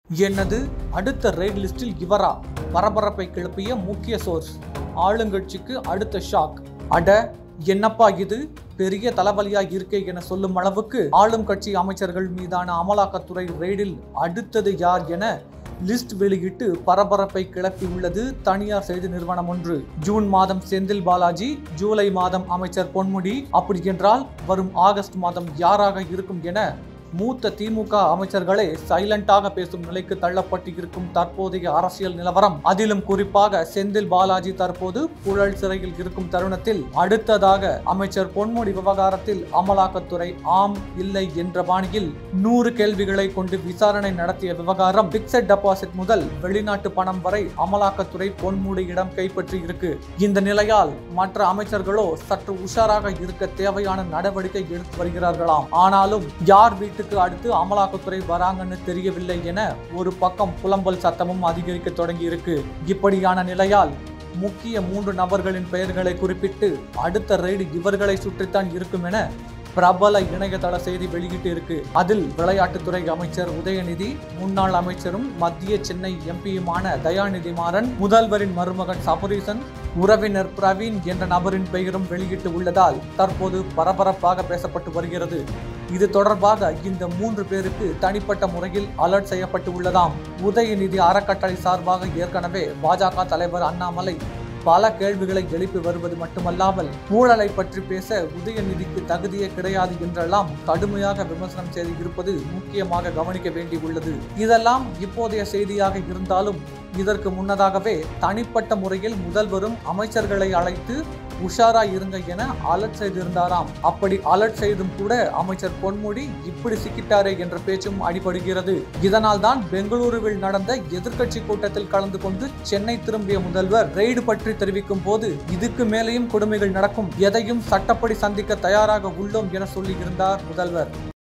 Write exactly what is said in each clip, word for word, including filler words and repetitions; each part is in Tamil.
என்னது அடுத்த ரெய்ட் லிஸ்டில் இவரா? பரபரப்பை கிளப்பிய முக்கிய சோர்ஸ். ஆளுங்கட்சிக்கு அடுத்த ஷாக். அட என்னப்பா இது, பெரிய தலைவலியா இருக்கே என சொல்லும் அளவுக்கு ஆளும் கட்சி அமைச்சர்கள் மீதான அமலாக்கத்துறை ரெய்டில் அடுத்தது யார் என லிஸ்ட் வெளியிட்டு பரபரப்பை கிளப்பி உள்ளது தனியார் செய்தி நிறுவனம் ஒன்று. ஜூன் மாதம் செந்தில் பாலாஜி, ஜூலை மாதம் அமைச்சர் பொன்முடி, அப்படி என்றால் வரும் ஆகஸ்ட் மாதம் யாராக இருக்கும் என மூத்த திமுக அமைச்சர்களே சைலண்டாக பேசும் நிலைக்கு தள்ளப்பட்டு இருக்கும் தற்போதைய அரசியல் நிலவரம். அதிலும் குறிப்பாக செந்தில் பாலாஜி தற்போது புழல் சிறையில் இருக்கும் தருணத்தில் அடுத்ததாக அமைச்சர் பொன்முடி விவகாரத்தில் அமலாக்கத்துறை ஆம் இல்லை என்ற பாணியில் நூறு கேள்விகளை கொண்டு விசாரணை நடத்திய விவகாரம். பிக்சட் டெபாசிட் முதல் வெளிநாட்டு பணம் வரை அமலாக்கத்துறை பொன்முடியிடம் கைப்பற்றி இருக்கு. இந்த நிலையால் மற்ற அமைச்சர்களோ சற்று உஷாராக இருக்க தேவையான நடவடிக்கை எடுத்து வருகிறார்களாம். ஆனாலும் யார் வீட்டு அடுத்து அமலாக்கத்துறை வராங்கன்னு தெரியவில்லை என ஒரு பக்கம் புலம்பல் சத்தமும் அதிகரிக்க தொடங்கி இருக்கு. இப்படியான நிலையால் முக்கிய மூன்று நபர்களின் பெயர்களை குறிப்பிட்டு அடுத்த ரெய்டு இவர்களை சுற்றித்தான் இருக்கும் என பிரபல இணையதள செய்தி வெளியிட்டு இருக்கு. அதில் விளையாட்டுத்துறை அமைச்சர் உதயநிதி, முன்னாள் அமைச்சரும் மத்திய சென்னை எம்பியுமான தயாநிதி மாறன், முதல்வரின் மருமகன் சபரீசன், உறவினர் பிரவீன் என்ற நபரின் பெயரும் வெளியிட்டு உள்ளதால் தற்போது பரபரப்பாக பேசப்பட்டு வருகிறது. இது தொடர்பாக இந்த மூன்று பேருக்கு தனிப்பட்ட முறையில் அலர்ட் செய்யப்பட்டு உள்ளதாம். உதயநிதி அறக்கட்டளை சார்பாக ஏற்கனவே பாஜக தலைவர் அண்ணாமலை பல கேள்விகளை எழுப்பி வருவது மட்டுமல்லாமல் ஊழலை பற்றி பேச உதயநிதிக்கு தகுதியே கிடையாது என்றெல்லாம் கடுமையாக விமர்சனம் செய்து இருப்பது முக்கியமாக கவனிக்க வேண்டியுள்ளது. இதெல்லாம் இப்போதைய செய்தியாக இருந்தாலும் இதற்கு முன்னதாகவே தனிப்பட்ட முறையில் முதல்வரும் அமைச்சர்களை அழைத்து உஷாரா இருங்க என அலர்ட் செய்திருந்தாராம். அப்படி அலர்ட் செய்தும் கூட அமைச்சர் பொன்முடி இப்படி சிக்கிட்டாரே என்ற பேச்சும் அடிபடுகிறது. இதனால் தான் பெங்களூருவில் நடந்த எதிர்க்கட்சி கூட்டத்தில் கலந்து கொண்டு சென்னை திரும்பிய முதல்வர் ரெய்டு பற்றி தெரிவிக்கும் போது இதுக்கு மேலேயும் கொடுமைகள் நடக்கும், எதையும் சட்டப்படி சந்திக்க தயாராக உள்ளோம் என சொல்லி இருந்தார் முதல்வர்.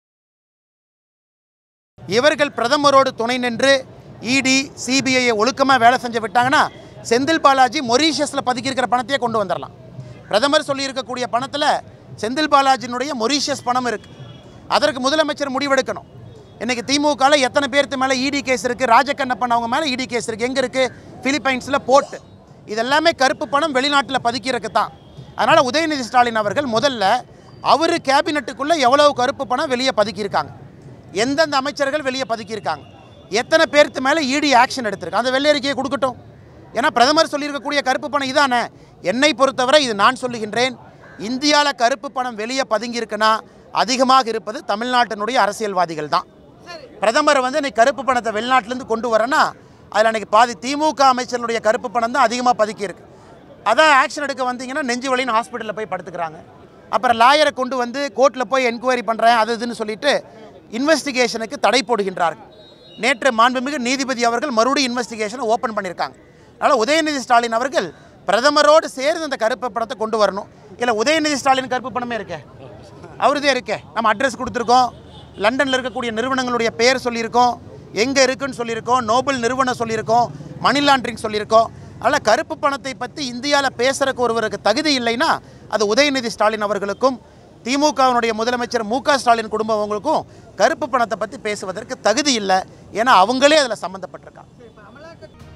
இவர்கள் பிரதமரோடு துணை நின்று இடி சிபிஐ ஒழுக்கமா வேலை செஞ்சு விட்டாங்கன்னா செந்தில் பாலாஜி மொரீஷியஸ்ல பதுக்கி இருக்கிற பணத்தையே கொண்டு வந்துடலாம். பிரதமர் சொல்லி இருக்கக்கூடிய பணத்தில் செந்தில் பாலாஜியினுடைய மொரீஷியஸ் பணம் இருக்கு. அதற்கு முதலமைச்சர் முடிவெடுக்கணும். இன்னைக்கு திமுகவில் எத்தனை பேருக்கு மேலே இடி கேஸ் இருக்கு, ராஜகண்ணப்பன் அவங்க மேலே இடி கேஸ் இருக்கு. எங்க இருக்கு? பிலிப்பைன்ஸில் போட்டு. இதெல்லாமே கருப்பு பணம் வெளிநாட்டில் பதுக்கிறதுக்கு தான். அதனால் உதயநிதி ஸ்டாலின் அவர்கள் முதல்ல அவர் கேபினட்டுக்குள்ளே எவ்வளவு கருப்பு பணம் வெளியே பதுக்கியிருக்காங்க, எந்தெந்த அமைச்சர்கள் வெளியே பதுக்கியிருக்காங்க, எத்தனை பேருக்கு மேலே இடி ஆக்ஷன் எடுத்திருக்கு, அந்த வெள்ளை கொடுக்கட்டும். ஏன்னா பிரதமர் சொல்லியிருக்கக்கூடிய கருப்பு பணம் இதானே. என்னை பொறுத்தவரை இது நான் சொல்லுகின்றேன், இந்தியாவில் கருப்பு பணம் வெளியே பதுங்கி இருக்குன்னா அதிகமாக இருப்பது தமிழ்நாட்டினுடைய அரசியல்வாதிகள் தான். பிரதமர் வந்து இன்னைக்கு கருப்பு பணத்தை வெளிநாட்டிலேருந்து கொண்டு வரேன்னா அதில் அன்றைக்கி பாதி திமுக அமைச்சர்களுடைய கருப்பு பணம் தான் அதிகமாக பதுக்கி இருக்கு. அதான் ஆக்ஷன் எடுக்க வந்தீங்கன்னா நெஞ்சு வலின்னு ஹாஸ்பிட்டலில் போய் படுத்துக்கிறாங்க. அப்புறம் லாயரை கொண்டு வந்து கோர்ட்டில் போய் என்கொயரி பண்ணுறேன் அது இதுன்னு சொல்லிட்டு இன்வெஸ்டிகேஷனுக்கு தடை போடுகின்றார்கள். நேற்று மாண்புமிகு நீதிபதி அவர்கள் மறுபடியும் இன்வெஸ்டிகேஷனை ஓப்பன் பண்ணியிருக்காங்க. அதனால் உதயநிதி ஸ்டாலின் அவர்கள் பிரதமரோடு சேர்ந்து அந்த கருப்பு பணத்தை கொண்டு வரணும். இல்லை உதயநிதி ஸ்டாலின் கருப்பு பணமே இருக்கே, அவருதே இருக்கே. நம்ம அட்ரஸ் கொடுத்துருக்கோம், லண்டனில் இருக்கக்கூடிய நிறுவனங்களுடைய பெயர் சொல்லியிருக்கோம், எங்கே இருக்குன்னு சொல்லியிருக்கோம், நோபல் நிறுவனம் சொல்லியிருக்கோம், மணி லாண்ட்ரிங் சொல்லியிருக்கோம். அதனால் கருப்பு பணத்தை பற்றி இந்தியாவில் பேசுறதுக்கு ஒருவருக்கு தகுதி இல்லைன்னா அது உதயநிதி ஸ்டாலின் அவர்களுக்கும் திமுகவினுடைய முதலமைச்சர் மு க ஸ்டாலின் குடும்பம் அவங்களுக்கும் கருப்பு பணத்தை பற்றி பேசுவதற்கு தகுதி இல்லை. ஏன்னா அவங்களே அதில் சம்மந்தப்பட்டிருக்காங்க.